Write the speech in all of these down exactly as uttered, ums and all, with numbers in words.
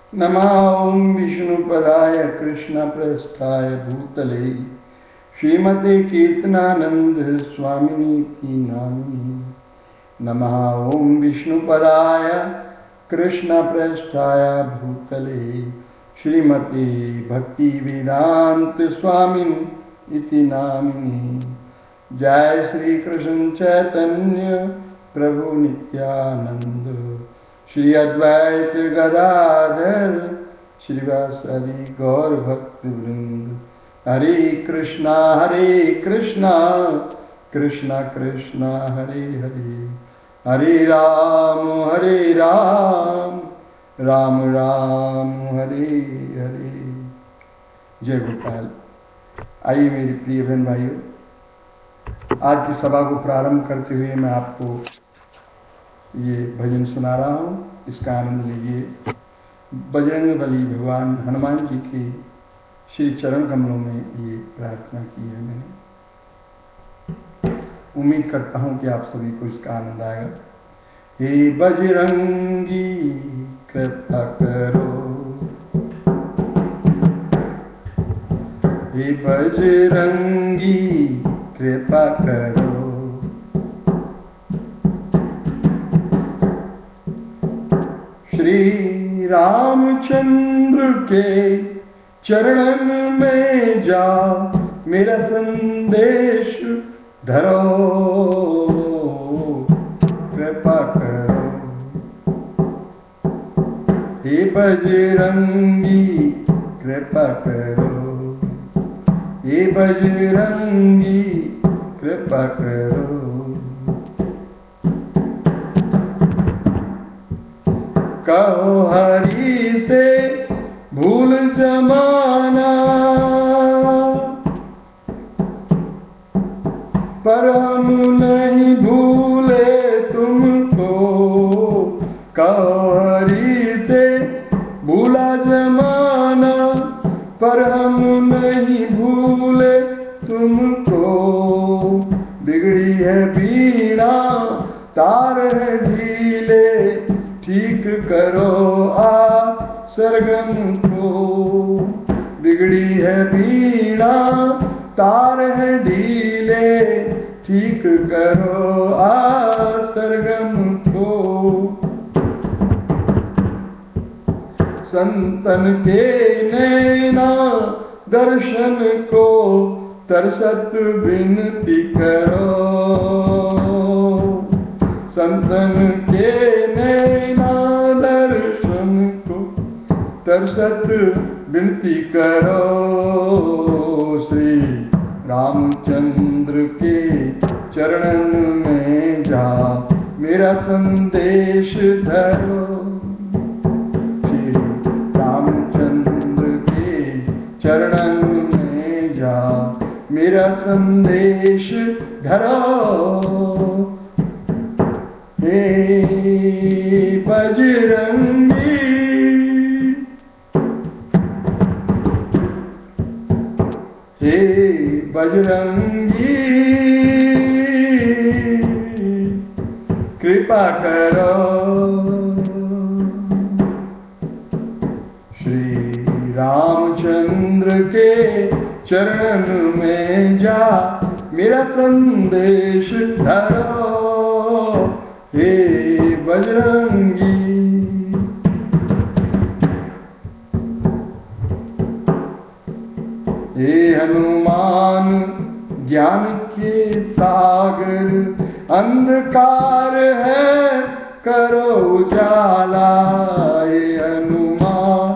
नमः ॐ विष्णुपदाय कृष्णप्रेष्ठाय भूतले श्रीमते कीर्तनानंद स्वामिनीति नामिने। नमः ॐ विष्णुपदाय कृष्णप्रेष्ठाय भूतले श्रीमते भक्तिवेदांत स्वामिनीति नामिने। जय श्री कृष्ण चैतन्य प्रभु नित्यानंद श्री अद्वैत गदाधर श्रीवासदि गौर भक्त वृंद। हरे कृष्णा हरे कृष्णा कृष्णा कृष्णा हरे हरे, हरे राम हरे राम राम राम हरे हरे। जय गोपाल। आइए मेरे प्रिय बहन भाइयों, आज की सभा को प्रारंभ करते हुए मैं आपको ये भजन सुना रहा हूँ, इसका आनंद लीजिए। बजरंगबली भगवान हनुमान जी के श्री चरण कमलों में ये प्रार्थना की है मैंने। उम्मीद करता हूँ कि आप सभी को इसका आनंद आएगा। हे बजरंगी कृपा करो, हे बजरंगी कृपा करो, श्री रामचंद्र के चरणन में जा मेरा संदेश धरो, कृपा करो। हे बजरंगी कृपा करो, हे बजरंगी कृपा करो। कहो हरि से भूल जमाना, पर हम नहीं भूले तुमको। कहो हरि से भूला जमाना, पर हम नहीं भूले तुमको। बिगड़ी है बीड़ा तार है ढीले, ठीक करो आ सरगम को। बिगड़ी है बीड़ा तार है ढीले, ठीक करो आ सरगम को। संतन के नैना दर्शन को तरसत विनती करो। संतन के नैना दर्शन को तरसत विनती करो। श्री रामचंद्र के चरणन में जा मेरा संदेश धरो। श्री रामचंद्र के चरणन में जा मेरा संदेश धरो। हे बजरंगी हे बजरंगी कृपा करो। श्री रामचंद्र के चरण में जा मेरा संदेश धरो। हे बजरंगी हे हनुमान ज्ञान के सागर, अंधकार है करो उजाला। हे हनुमान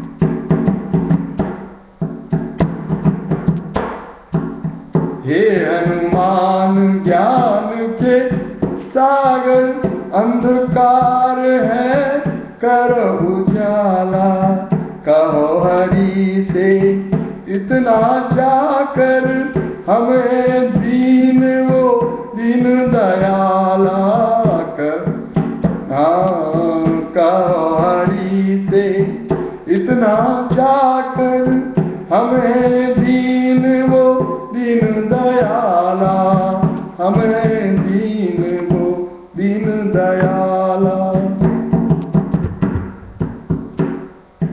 हे हनुमान ज्ञान के सागर, अंधकार है करो उजाला। कहो हरि से इतना जाकर हमें दीन वो दीन दयाला कर। हाँ कहो हरि से इतना जाकर हमें दीन वो दीन दयाला, हमें दीन वो दीन दयाला।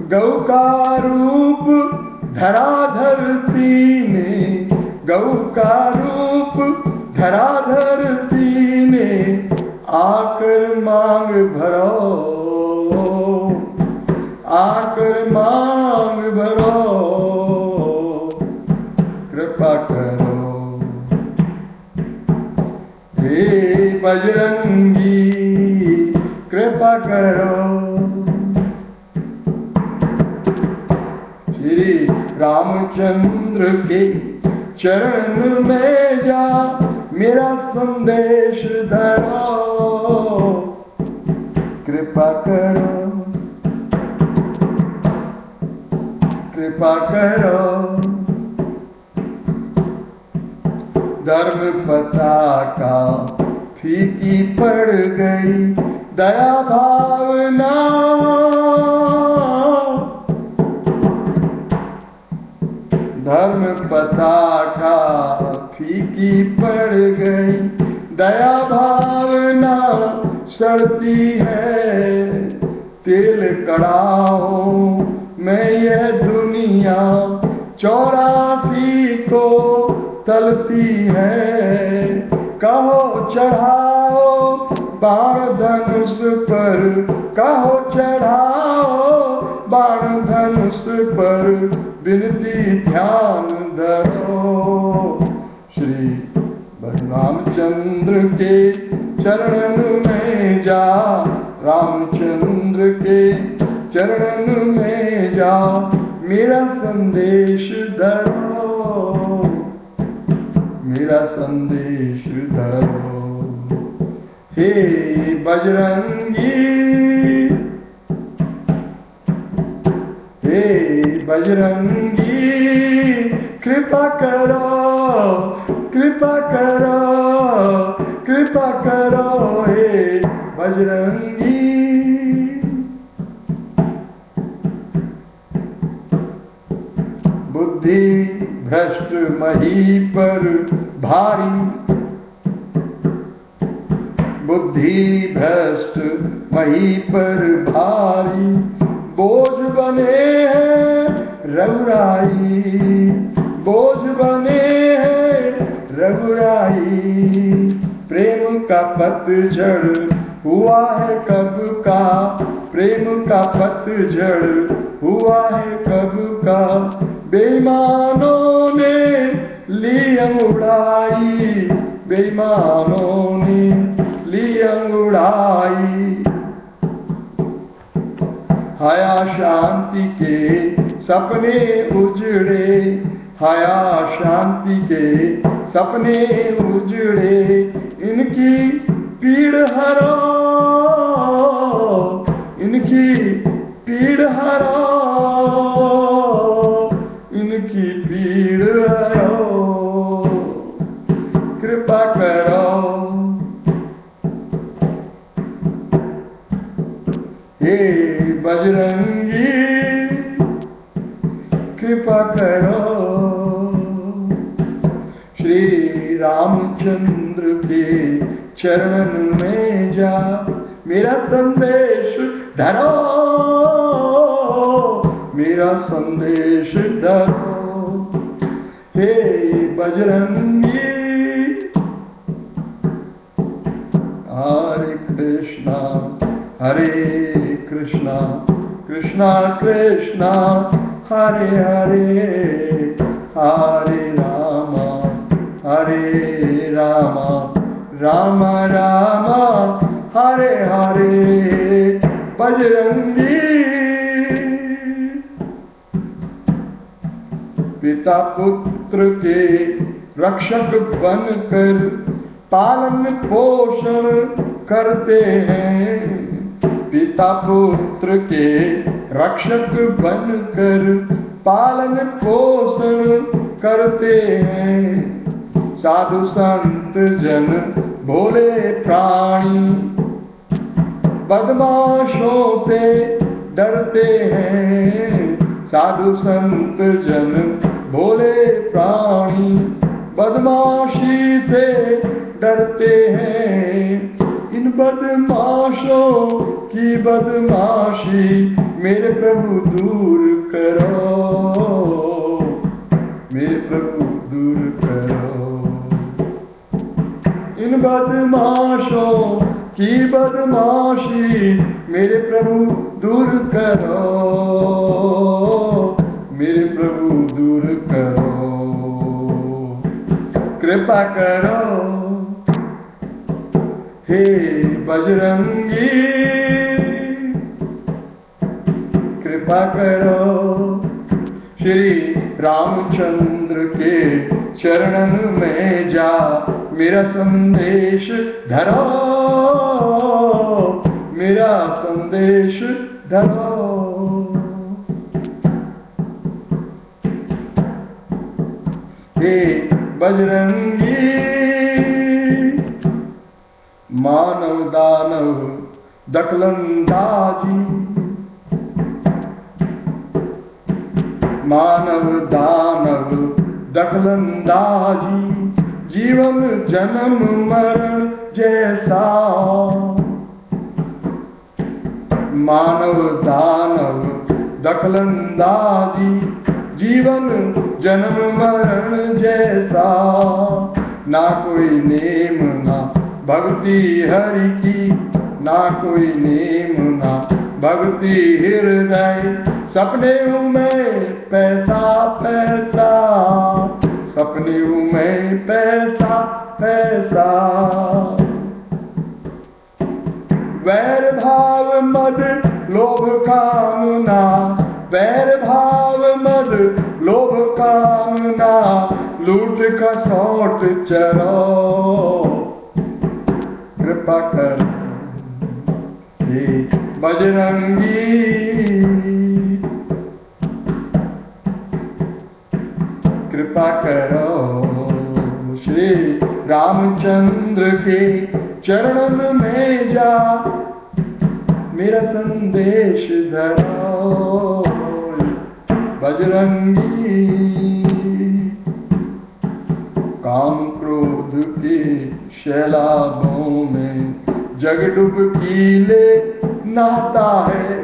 गौ का रूप धरा धरती ने, गौ का रूप धरा धरती ने, आकर मांग भरो, आकर मांग भरो, कृपा करो हे बजरंगी, कृपा करो। श्री रामचंद्र के चरण में जा मेरा संदेश धरो, कृपा करो, कृपा करो। धर्म पताका फीकी पड़ गई, दया भावना धर्म पताका फीकी पड़ गई, दया भावना सड़ती है। तेल कड़ाओ मैं यह दुनिया चौरासी को तलती है। कहो चढ़ाओ बाण धनुष पर, कहो चढ़ाओ बाण धनुष पर, विनती ध्यान धरो। श्री रामचंद्र के चरण में जा, रामचंद्र के चरण में जा मेरा संदेश धरो, मेरा संदेश धरो। हे बजरंगी, हे बजरंगी, कृपा करो, कृपा करो, कृपा करो हे बजरंगी। बुद्धि भ्रष्ट मही पर भारी, बुद्धि भ्रष्ट मही पर भारी, बोझ बने हैं रघुराई, बोझ बने हैं रघुराई। प्रेम का पतझड़ हुआ है कब का, प्रेम का पतझड़ हुआ है कब का। बेईमानों ने ली अंगुड़ाई, बेईमानों ने ली अंगुड़ाई। हया शांति के सपने उजड़े, हया शांति के सपने उजड़े। इनकी पीड़ हरो, इनकी पीड़ हरो, इनकी पीड़ हरो, कृपा करो हे बजरंगी, कृपा करो। श्री रामचंद्र के चरण में जा मेरा संदेश धरो, मेरा संदेश धरो हे बजरंगी। हरे कृष्णा हरे कृष्णा कृष्णा कृष्णा हरे हरे, हरे रामा हरे रामा राम राम हरे हरे। बजरंगी पिता पुत्र के रक्षक बनकर पालन पोषण करते हैं, पिता पुत्र के रक्षक बनकर पालन पोषण करते हैं। साधु संत जन भोले प्राणी बदमाशों से डरते हैं, साधु संत जन भोले प्राणी बदमाशी से डरते हैं। इन बदमाशों की बदमाशी मेरे प्रभु दूर करो, मेरे प्रभु दूर करो। इन बदमाशों की बदमाशी मेरे प्रभु दूर करो, मेरे प्रभु दूर करो। कृपा करो हे बजरंगी, कृपा करो श्री रामचंद्र के चरणन में जा मेरा संदेश धरो, मेरा संदेश धरो। हे बजरंगी मानव दानव दखलंदाजी, मानव दानव दखलंदाजी जीवन जन्म मरण जैसा, मानव दानव दखलंदाजी जीवन जन्म मरण जैसा। ना कोई नेम ना भक्ति हरि की, ना कोई नेम ना भक्ति हृदय। सपने हूँ मैं पैसा पैसा, सपने हूँ मैं पैसा पैसा। वैर भाव मद लोभ कामना, वैर भाव मद लोभ कामना लूट खसोट चलो। कृपा कर हे बजरंगी, कृपा करो श्री रामचंद्र के चरणन में जा मेरा संदेश धरो। बजरंगी काम क्रोध के शैलाबों में जग डुबकी ले नहाता है,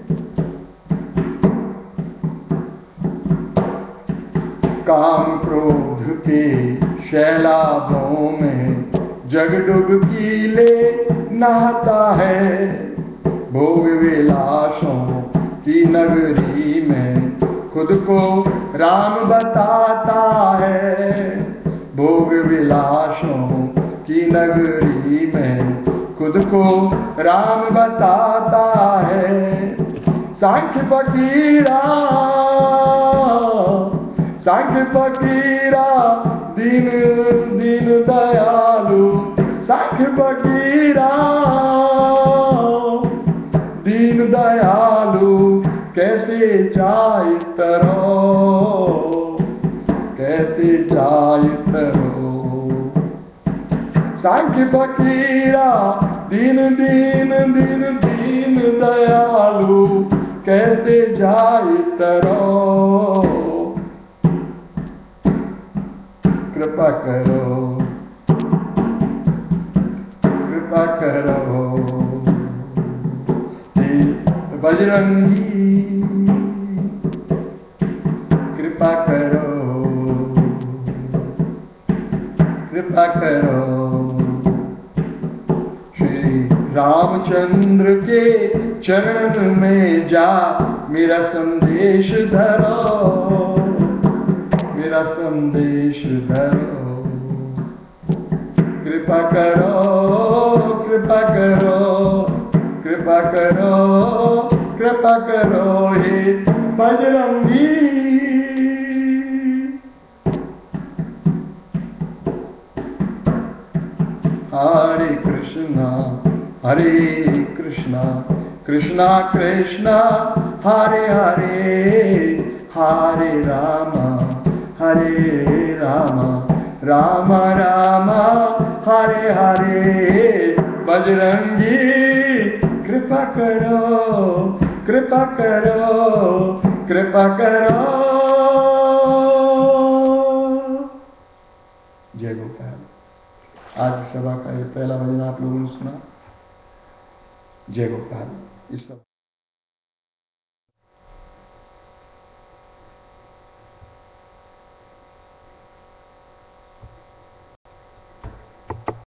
काम क्रोध के शैलाबों में जग डुबकी ले नहाता है। भोग विलासों की नगरी में खुद को राम बताता है, भोग विलासों की नगरी में खुद को राम बताता है। सांख्य फकीरा, सांख्य फकीरा दीन दीन दयालु, सांख्य फकीरा दीन दयालु कैसे जाए तरो, कैसे जाए तरो। सांख्य फकीरा दीन दीन दीन दीन दयालु कैसे जाए तरो। कृपा करो, कृपा करो बजरंगी, कृपा करो, कृपा करो श्री रामचंद्र के चरण में जा मेरा संदेश धरो, मेरा संदेश धरो। कृपा करो, कृपा करो, कृपा करो, कृपा करो हे बजरंगी। हरे कृष्णा हरे कृष्णा कृष्णा कृष्णा हरे हरे, हरे रामा हरे रामा राम राम हरे हरे। बजरंगी कृपा करो, कृपा करो, कृपा करो। जय गोपाल। आज सभा का ये पहला भजन आप लोगों ने सुना। जय गोपाल। इस सब